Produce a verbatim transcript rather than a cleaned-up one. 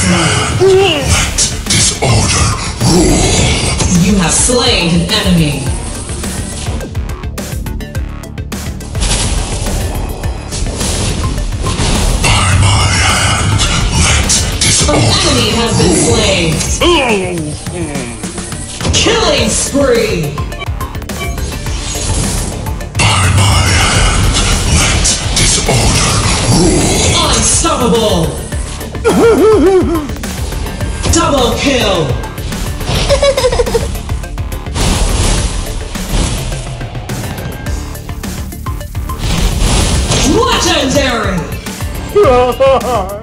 hand, let disorder rule. You have slain an enemy. By my hand, let disorder An enemy has been slain. Killing spree. By my hand, let disorder rule. Unstoppable. Double kill. Legendary.